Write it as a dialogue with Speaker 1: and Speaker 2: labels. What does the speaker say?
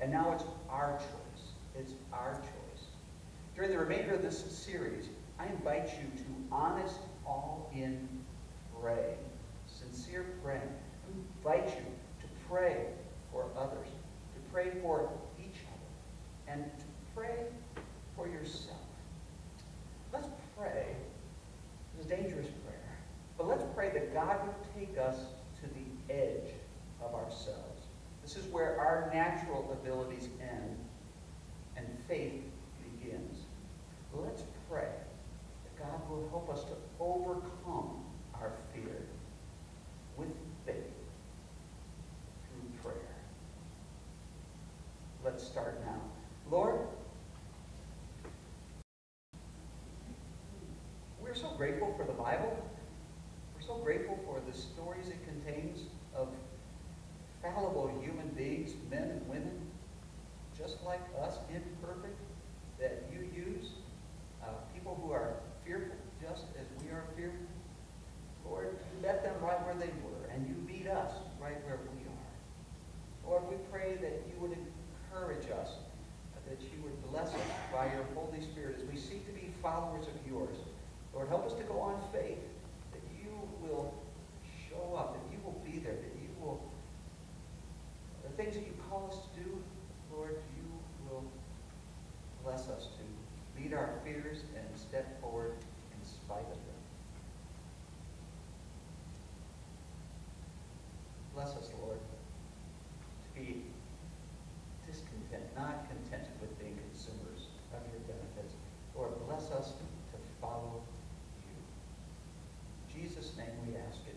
Speaker 1: And now it's our choice. It's our choice. During the remainder of this series, I invite you to honest, all-in praying. Sincere praying. I invite you to pray for others, to pray for each other, and to pray for yourself. Let's pray. It's a dangerous prayer. But let's pray that God would take us to the edge of ourselves. This is where our natural abilities end and faith begins. Let's pray that God will help us to overcome our fear with faith through prayer. Let's start now. Lord, we're so grateful for the Bible. We're so grateful for the stories it contains of fallible human beings, men and women, just like us, imperfect, that you use. People who are fearful, just as we are fearful. Lord, you met them right where they were, and you meet us right where we are. Lord, we pray that you would encourage us, that you would bless us by your Holy Spirit as we seek to be followers of yours. Lord, help us to go on faith, that you will show up, that you will be there, that you will, the things that you call us to do, Lord, you will bless us to meet our fears and step forward in spite of them. Bless us, Lord, to be discontent, not contented with being consumers of your benefits. Lord, bless us to follow you. In Jesus' name we ask it.